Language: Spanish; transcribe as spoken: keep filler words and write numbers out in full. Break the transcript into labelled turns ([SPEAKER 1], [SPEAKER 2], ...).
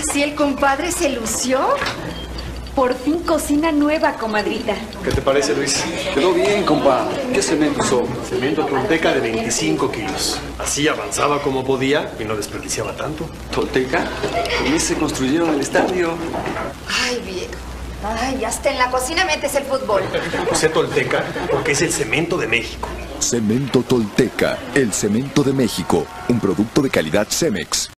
[SPEAKER 1] ¿Sí el compadre se lució? Por fin cocina nueva, comadrita.
[SPEAKER 2] ¿Qué te parece, Luis?
[SPEAKER 3] Quedó bien, compa. ¿Qué cemento usó?
[SPEAKER 2] Cemento Tolteca de veinticinco kilos. Así avanzaba como podía y no desperdiciaba tanto.
[SPEAKER 3] ¿Tolteca? Con ese construyeron el estadio.
[SPEAKER 1] Ay, viejo. Ay, hasta en la cocina metes el fútbol.
[SPEAKER 2] Usé Tolteca porque es el cemento de México.
[SPEAKER 4] Cemento Tolteca, el cemento de México, un producto de calidad Cemex.